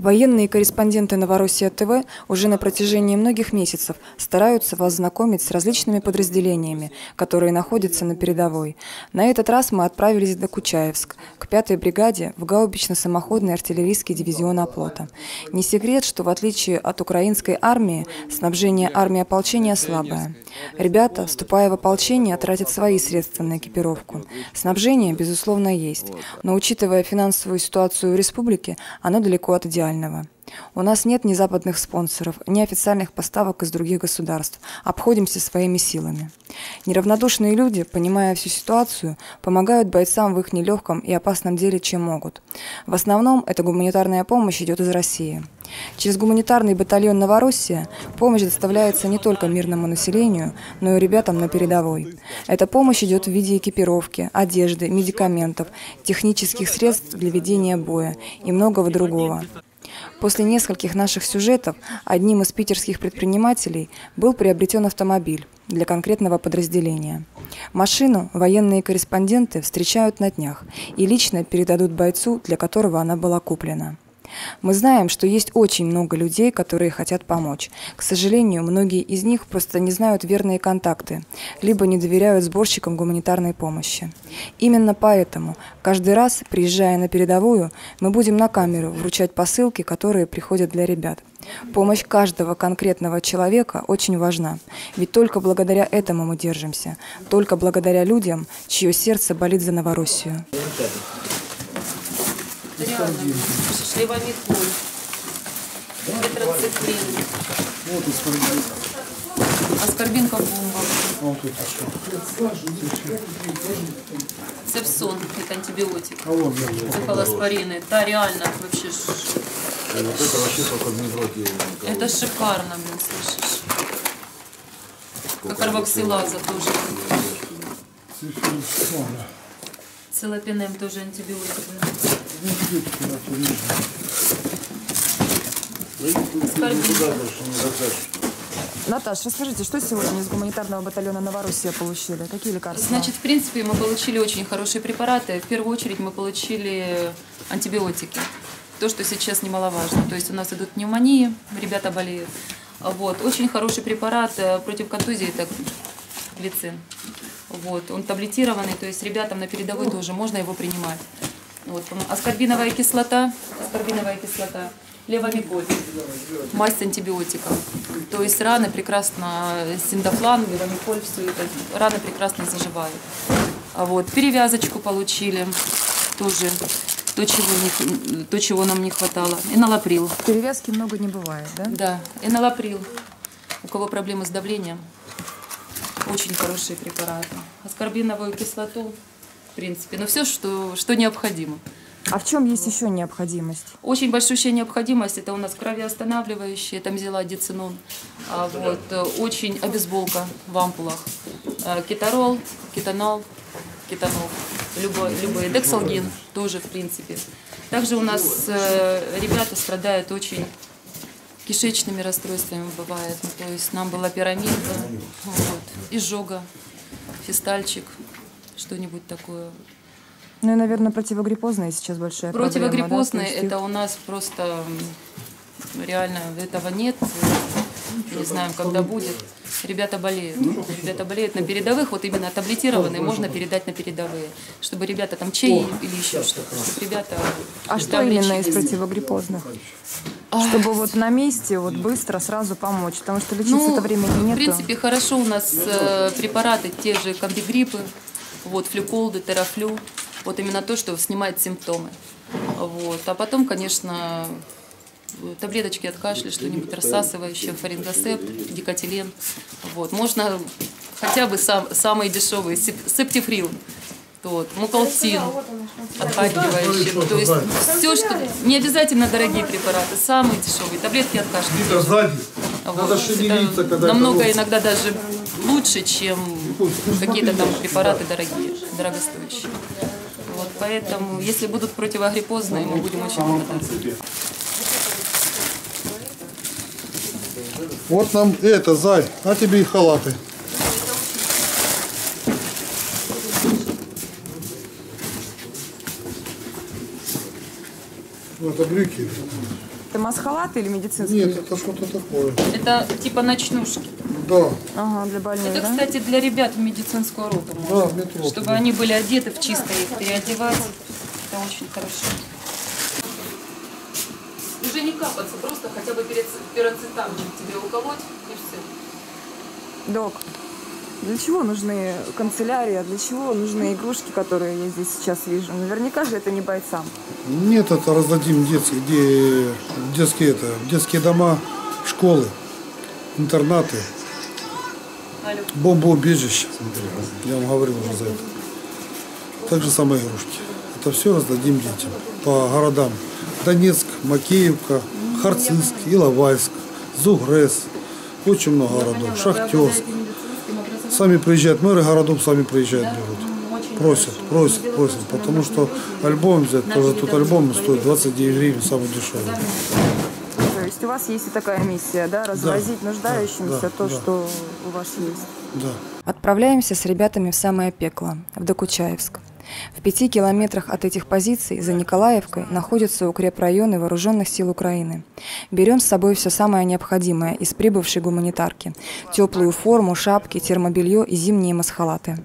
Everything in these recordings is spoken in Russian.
Военные корреспонденты «Новороссия ТВ» уже на протяжении многих месяцев стараются вас знакомить с различными подразделениями, которые находятся на передовой. На этот раз мы отправились в Докучаевск, к 5-й бригаде в гаубично-самоходный артиллерийский дивизион «Оплота». Не секрет, что в отличие от украинской армии, снабжение армии ополчения слабое. Ребята, вступая в ополчение, тратят свои средства на экипировку. Снабжение, безусловно, есть, но учитывая финансовую ситуацию в республике, оно далеко от идеального. У нас нет ни западных спонсоров, ни официальных поставок из других государств. Обходимся своими силами. Неравнодушные люди, понимая всю ситуацию, помогают бойцам в их нелегком и опасном деле, чем могут. В основном эта гуманитарная помощь идет из России. Через гуманитарный батальон «Новороссия» помощь доставляется не только мирному населению, но и ребятам на передовой. Эта помощь идет в виде экипировки, одежды, медикаментов, технических средств для ведения боя и многого другого. После нескольких наших сюжетов одним из питерских предпринимателей был приобретен автомобиль для конкретного подразделения. Машину военные корреспонденты встречают на днях и лично передадут бойцу, для которого она была куплена. Мы знаем, что есть очень много людей, которые хотят помочь. К сожалению, многие из них просто не знают верные контакты, либо не доверяют сборщикам гуманитарной помощи. Именно поэтому каждый раз, приезжая на передовую, мы будем на камеру вручать посылки, которые приходят для ребят. Помощь каждого конкретного человека очень важна, ведь только благодаря этому мы держимся, только благодаря людям, чье сердце болит за Новороссию. Левомethol, тетрациклин, аскорбинка бомба, цефсон, это антибиотик, цефалоспорины, да, реально вообще. Это вообще только в медроке. Это шикарно, блин, слышишь. Как карбоксилаза тоже. Целопинем тоже антибиотик. Наташ, расскажите, что сегодня из гуманитарного батальона «Новороссия» получили? Какие лекарства? Значит, в принципе, мы получили очень хорошие препараты. В первую очередь мы получили антибиотики. То, что сейчас немаловажно. То есть у нас идут пневмонии, ребята болеют. Вот. Очень хороший препарат против контузии, это глицин. Вот. Он таблетированный, то есть ребятам на передовой тоже можно его принимать. Вот. Аскорбиновая кислота, левомethol, мазь с антибиотиком. То есть раны прекрасно, синдафлан, левомethol, все это, раны прекрасно заживают. Вот. Перевязочку получили, тоже то, чего нам не хватало. Эналаприл. Перевязки много не бывает, да? Да, эналаприл. У кого проблемы с давлением, очень хорошие препараты. Аскорбиновую кислоту, в принципе, но все, что необходимо. А в чем есть еще необходимость? Очень большущая необходимость, это у нас кровеостанавливающие, там взяла дицинон, вот, очень обезболка в ампулах, кетарол, кетанол, любой, дексалгин тоже, в принципе. Также у нас ребята страдают очень кишечными расстройствами, бывает, ну, то есть нам была пирамида, вот, изжога, фистальчик, что-нибудь такое. Ну и, наверное, противогриппозные сейчас большая проблема. Противогриппозные, да? это у нас просто реально этого нет. Не знаем, когда будет. Ребята болеют. Ребята болеют на передовых, вот именно таблетированные можно передать на передовые. Чтобы ребята там чаи или еще что-то. Чтобы ребята... А что именно из противогриппозных? Чтобы вот на месте вот быстро сразу помочь, потому что лечиться-то времени нет. В принципе, хорошо у нас препараты, те же комбигриппы, вот, флюколды, терафлю. Вот именно то, что снимает симптомы. Вот. А потом, конечно, таблеточки от кашля, что-нибудь рассасывающее, фарингосепт, дикотилен. Вот. Можно хотя бы самые дешевые, септифрил, вот, мукалтин, отхаркивающий. То есть все, что... Не обязательно дорогие препараты, самые дешевые, таблетки от кашля. Вот. Это намного иногда даже лучше, чем какие-то там препараты дорогие, дорогостоящие. Вот, поэтому, если будут противогриппозные, мы будем очень благодарны. Вот нам это, Зай, а тебе и халаты. Ну, это брюки. Это масхалат или медицинский? Нет, это что-то такое. Это типа ночнушки. Да. Ага, для больных, Это, да? кстати, для ребят в медицинскую роту. Да, можно. в метро. Чтобы они были одеты в чистое, их переодевать. Это очень хорошо. Уже не капаться, просто хотя бы пироцетамчик тебе уколоть и все. Док, для чего нужны канцелярия, для чего нужны игрушки, которые я здесь сейчас вижу? Наверняка же это не бойцам. Нет, это раздадим детские дома, школы, интернаты, бомбоубежища. Я вам говорил уже за это. Так же самое игрушки. Это все раздадим детям по городам. Донецк, Макеевка, Харциск, Иловайск, Зугрес. Очень много городов. Шахтерск. Сами приезжают, мэры городов сами приезжают, берут. Просят. Потому что альбом взять, тоже тут альбом стоит 29 гривен, самый дешевый. То есть у вас есть и такая миссия, да? Развозить нуждающимся то, что у вас есть. Да. Отправляемся с ребятами в самое пекло, в Докучаевск. В 5 километрах от этих позиций за Николаевкой находятся укрепрайоны вооруженных сил Украины. Берем с собой все самое необходимое из прибывшей гуманитарки. Теплую форму, шапки, термобелье и зимние масхалаты.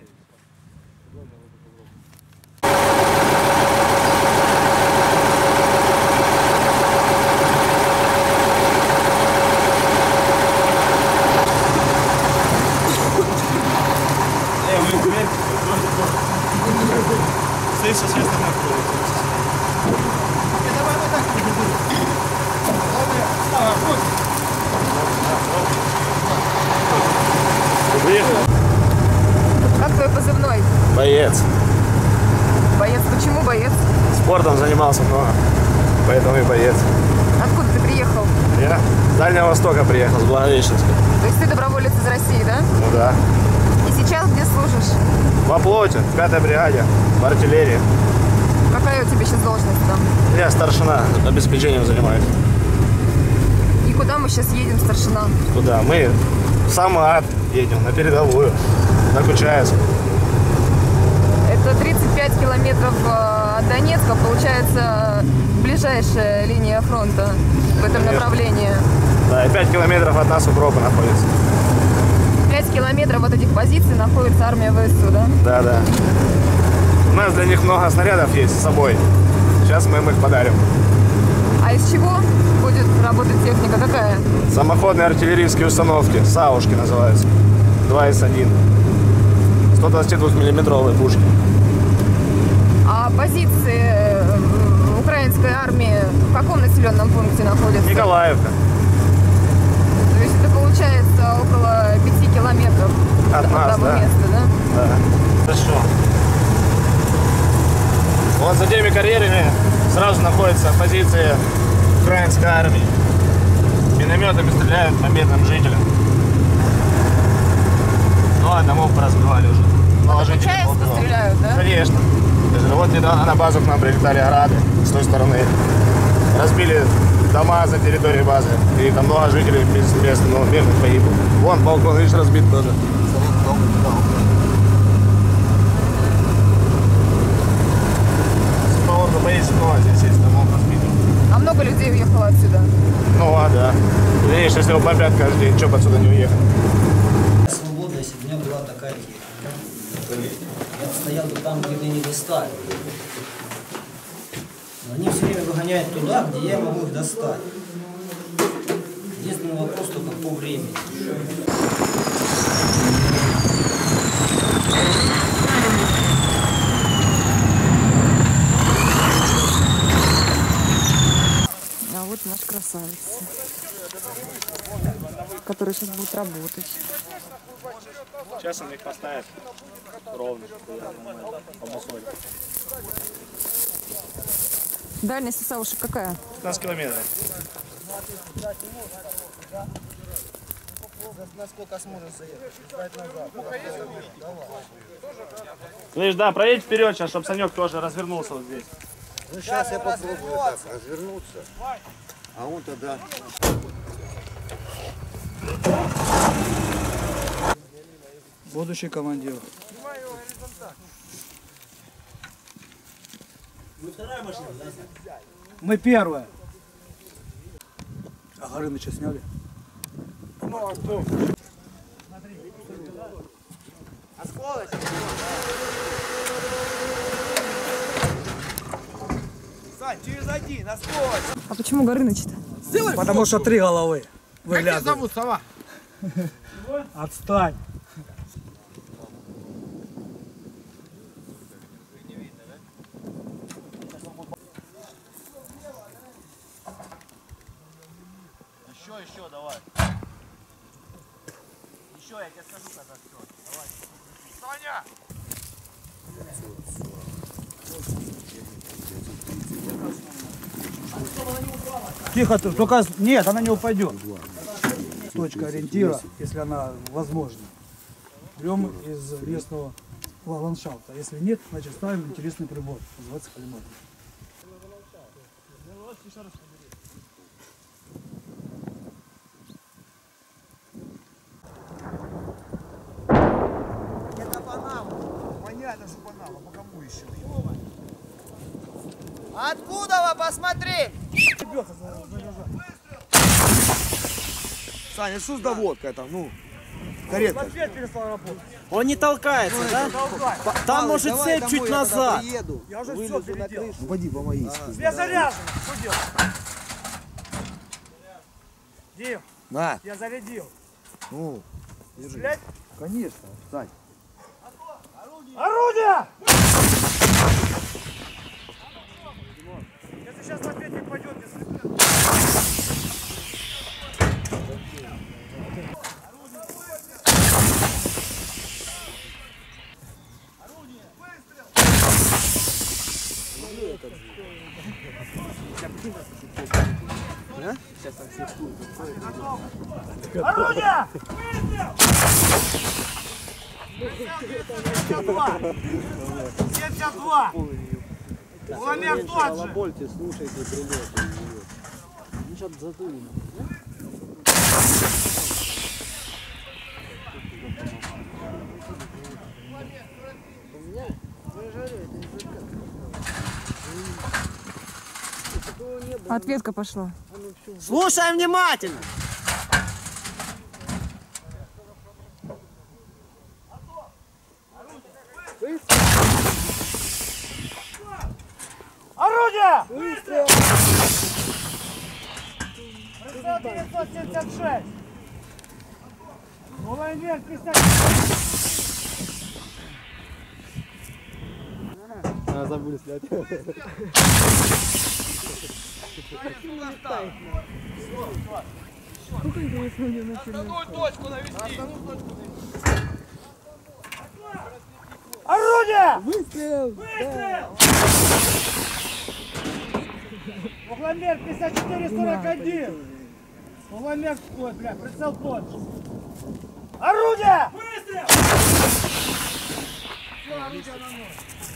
Как твой позывной? Боец. Боец. Почему боец? Спортом занимался много, поэтому и боец. Откуда ты приехал? Я с Дальнего Востока приехал, с Благовещенска. То есть ты доброволец из России, да? Ну да. И сейчас где служишь? Во флоте, в 5-й бригаде, в артиллерии. Какая у тебя сейчас должность там? Я старшина, обеспечением занимаюсь. И куда мы сейчас едем, старшина? Куда? Мы в Самар едем, на передовую, на Кучаевск. Это 35 километров от Донецка, получается, ближайшая линия фронта в этом направлении. Да, и 5 километров от нас Укропа находится. 5 километров от этих позиций находится армия ВСУ, да? Да, да. У нас для них много снарядов есть с собой. Сейчас мы им их подарим. А из чего будет работать техника? Какая? Самоходные артиллерийские установки, САУшки называются. 2С1. 122-миллиметровые пушки. А позиции украинской армии в каком населенном пункте находятся? Николаевка. То есть это получается около 5 километров От нас, того да. места, да? Да. Хорошо. Вот за теми карьерами сразу находятся позиции украинской армии. Минометами стреляют по мирным жителям. Ну, а домов поразбивали уже. Ну, Кучаевску стреляют, да? Конечно. Вот недавно на базу к нам прилетали «Грады» с той стороны. Разбили дома за территорией базы. И там много жителей безвестно, но мирных погибло. Вон балкон, видишь, разбит тоже. Можно поесть много, здесь есть домов разбитых. А много людей уехало отсюда? Ну, а, да. Видишь, если его бомбят каждый день, что бы отсюда не уехать? Свобода, если бы у меня была такая техника. Я стоял бы там, где меня не достали. Но они все время выгоняют туда, где я могу их достать. Единственный вопрос только по времени. А вот наш красавец, который сейчас будет работать. Сейчас он их поставит ровно, по мусоле. Дальность у Саушек какая? 15 километров. Насколько сможешь заехать? Назад. Слышь, да, проедь вперед сейчас, чтобы Санек тоже развернулся вот здесь. Ну, сейчас я попробую так развернуться. А он тогда... Будущий командир. Вы вторая машина, да? Мы первая. А Горыныча сняли? Ну, а что? Осколочек. Сань, через один, осколочек. А почему Горыныч-то? Потому что 3 головы Как тебя выглядывают. зовут, сова? Отстань. Еще, давай. Еще, я тебе скажу, когда все. Давай. Саня! Тихо, только нет, она не упадет. Точка ориентира, если она возможна. Берем из местного ландшафта. Если нет, значит ставим интересный прибор. Называется коллиматор. Это Панама. Понятно, что Панама. По кому еще? Откуда вы посмотри? Саня, что с доводкой там? Ну, каретка. Он не толкается, да? Там может цепь чуть назад. Я уже все переделал. Ну, пойди, помоги. Я заряжен. Что делать? Дим, На. я зарядил. Ну, держи. Стрелять? Конечно, Сань. Орудие! Если сейчас лапетник пойдет, если... Орудие! Выстрел! 72! Кулемет тот же! Слушайте, прилеты. Ну, сейчас задуем. Ответка пошла. Слушай внимательно. Орудие! Выстрел! Прицел 976! Кулемет 50! Забыли снять. Основную точку навести. Орудие! Выстрел! Выстрел! Угломер 54-41! Угломер, ой, бля, прицел тот же. Орудие! Выстрел! Все, орудие на нож.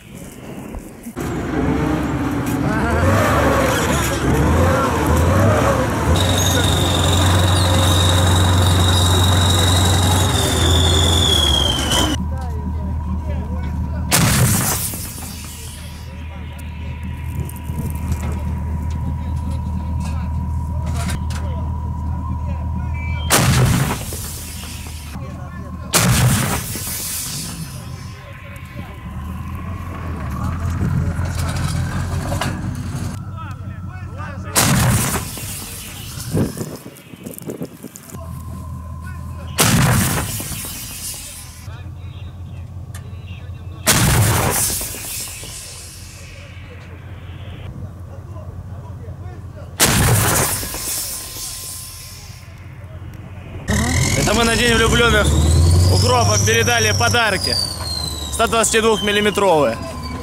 Это мы на День влюбленных укропам передали подарки. 122-миллиметровые.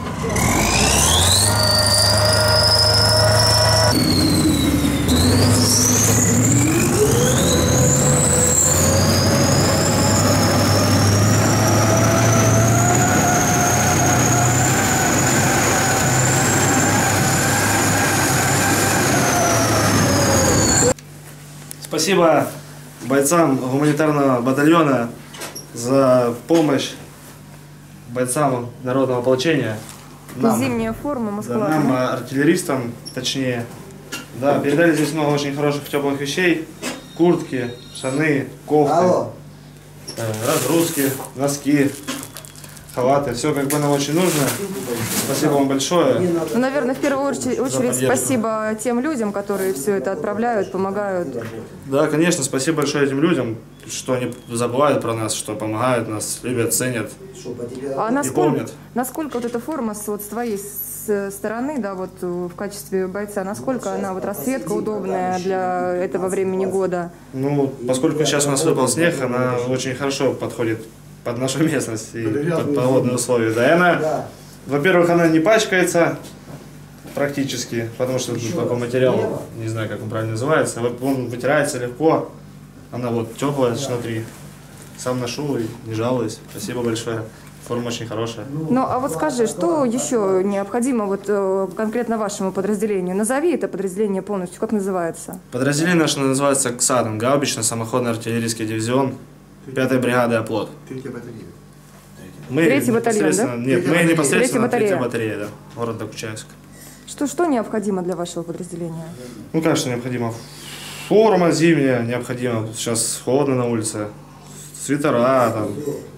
Спасибо бойцам гуманитарного батальона за помощь бойцам народного ополчения. Зимняя форма, Москва. Да, нам, артиллеристам, точнее, Да, передали здесь много очень хороших теплых вещей. Куртки, штаны, кофты, разгрузки, носки, халаты. Все как бы нам очень нужно. Спасибо вам большое. Ну, наверное, в первую очередь спасибо тем людям, которые все это отправляют, помогают. Да, конечно, спасибо большое этим людям, что они забывают про нас, что помогают нас, любят, ценят А и помнят. насколько вот эта форма вот с твоей стороны, да, вот в качестве бойца, насколько она вот расцветка удобная для этого времени года? Ну, поскольку сейчас у нас выпал снег, она очень хорошо подходит под нашу местность и под погодные условия. Да, и она, во-первых, она не пачкается практически, потому что тут такой материал, не знаю, как он правильно называется, он вытирается легко, она вот теплая внутри. Сам ношу и не жалуюсь. Спасибо большое. Форма очень хорошая. Ну, а вот скажи, что еще необходимо вот конкретно вашему подразделению? Назови это подразделение полностью, как называется? Подразделение наше называется КСАДом, гаубично-самоходный артиллерийский дивизион 5-й бригады «Оплот». Мы Третий батальон, да? Нет, мы непосредственно Третья третья батарея, да, город Докучаевск. Что необходимо для вашего подразделения? Ну, конечно, необходимо форма зимняя, необходимо, сейчас холодно на улице, свитера, там,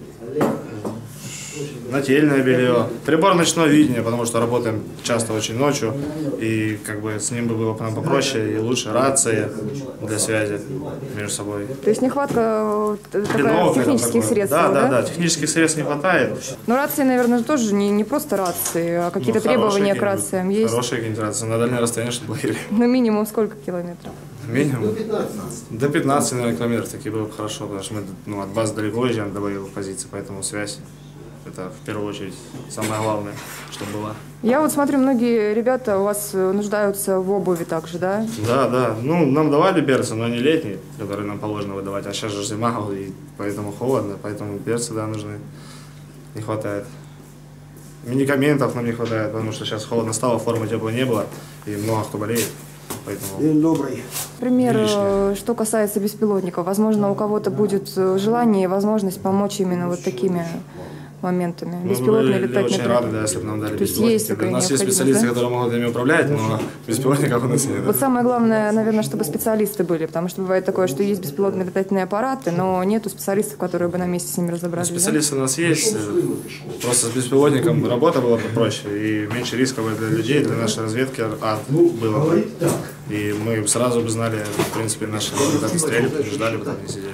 нательное белье, прибор ночного видения, потому что работаем часто очень ночью, и как бы с ним бы было нам попроще и лучше, рации для связи между собой. То есть нехватка Хреновый технических такой. средств, Да, технических средств не хватает. Но рации, наверное, тоже не просто рации, а какие-то требования к рациям есть. Хорошие какие-нибудь рации, на дальнее расстояние, чтобы ловили. Ну, минимум сколько километров? Минимум? До 15, наверное, километров, такие было бы хорошо, потому что мы от базы далеко уезжаем до боевых позиций, поэтому связь. Это в первую очередь самое главное, чтобы была. Я вот смотрю, многие ребята у вас нуждаются в обуви также, да? Да. Ну, нам давали берцы, но не летние, которые нам положено выдавать. А сейчас же зима, и поэтому холодно, поэтому берцы, да, нужны. Не хватает. Медикаментов нам не хватает, потому что сейчас холодно стало, формы теплой не было, и много кто болеет. Поэтому... Например, что касается беспилотников, возможно, у кого-то будет желание и возможность помочь именно вот такими моментами. Беспилотные летать очень рады, да, если бы нам дали беспилотники. У нас есть специалисты, которые могут ими управлять, но беспилотников у нас нет. Вот самое главное, наверное, чтобы специалисты были, потому что бывает такое, что есть беспилотные летательные аппараты, но нету специалистов, которые бы на месте с ними разобрались. Специалисты у нас есть, просто с беспилотником работа была бы проще и меньше рисков для людей, для нашей разведки было бы. И мы сразу бы знали, в принципе, наши результаты стрельбы, ждали бы, там не сидели.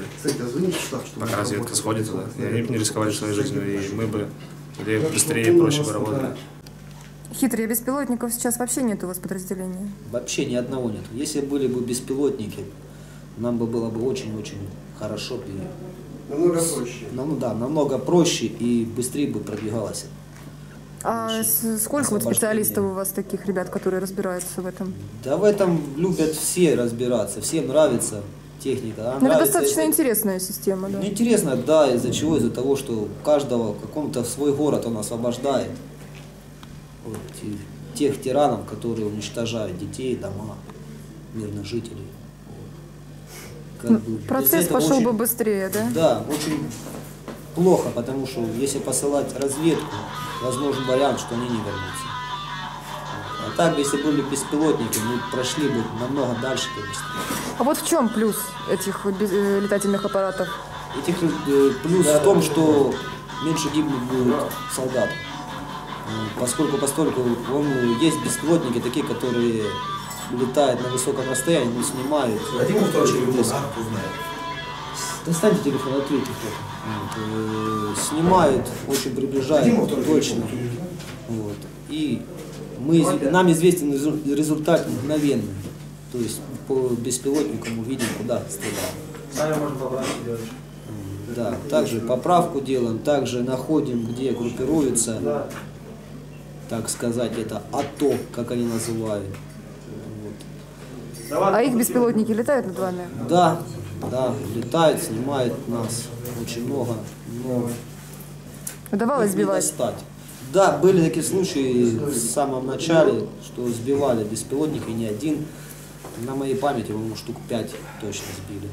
Пока разведка сходит туда. И они бы не рисковали своей жизнью, и мы бы быстрее и проще бы работали. Хитрые беспилотников сейчас вообще нет у вас подразделения? Вообще ни одного нет. Если были бы беспилотники, нам бы было бы очень-очень хорошо. Намного проще. Намного проще и быстрее бы продвигалось. А сколько вот специалистов у вас таких ребят, которые разбираются в этом? Да в этом любят все разбираться, всем нравится техника. Ну, это достаточно интересная система, да? Интересно, да, из-за чего? Из-за того, что каждого каком-то свой город он освобождает. Вот, тех тиранов, которые уничтожают детей, дома, мирных жителей. Процесс пошел бы быстрее, да? Да, очень плохо, потому что если посылать разведку, возможен вариант, что они не вернутся. А так, если были беспилотники, мы прошли бы намного дальше и быстрее. А вот в чем плюс этих летательных аппаратов? Плюс в том, что меньше гибнет будет солдат. Поскольку есть беспилотники такие, которые летают на высоком расстоянии, но снимают. Достаньте телефон, ответьте. Снимают, очень приближают, точно. Вот. И нам известен результат мгновенный. То есть по беспилотнику мы видим, куда стреляем. Да, также поправку делаем, также находим, где группируются, так сказать, это АТО, как они называют. Вот. А их беспилотники летают над вами? Да, летают, снимают нас очень много, но удавалось сбивать? Достать. Да, были такие случаи в самом начале, что сбивали беспилотники, не один. На моей памяти, по-моему, штук 5 точно сбили.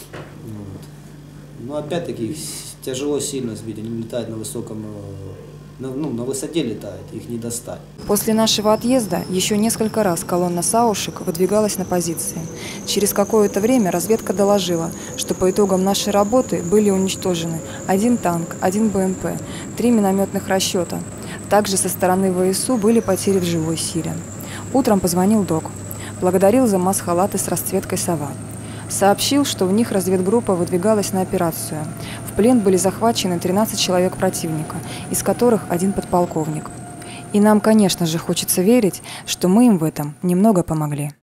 Вот. Но опять-таки тяжело сильно сбить, они летают на высоком на высоте летают, их не достать. После нашего отъезда еще несколько раз колонна саушек выдвигалась на позиции. Через какое-то время разведка доложила, что по итогам нашей работы были уничтожены 1 танк, 1 БМП, 3 минометных расчета. Также со стороны ВСУ были потери в живой силе. Утром позвонил док. Благодарил за маск-халаты с расцветкой «Сова». Сообщил, что в них разведгруппа выдвигалась на операцию. В плен были захвачены 13 человек противника, из которых 1 подполковник. И нам, конечно же, хочется верить, что мы им в этом немного помогли.